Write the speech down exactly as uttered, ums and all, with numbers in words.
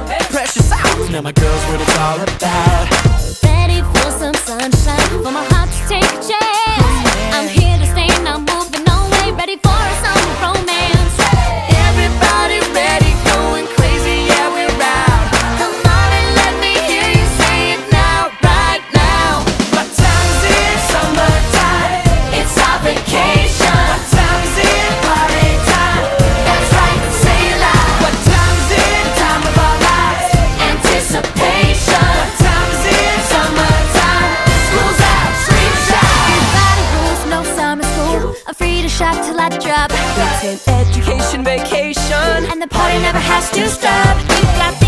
Precious out, now my girl's what it's all about. Ready for some sunshine, for my heart to take a chance. I'm here to stay, not moving away. Ready for a summer romance. Everybody ready, going crazy, yeah, we're out. Come on and let me hear you say it now, right now. What time is it? Summertime. It's our vacation. What time is it? Party time. That's right, say it loud. What time is it? Time of our lives. Anticipation. What time is it? Summertime. School's out, scream shout. Nobody rules, no summer school. I'm free to shop till I drop. It's an education vacation, And the party never has to stop. We've got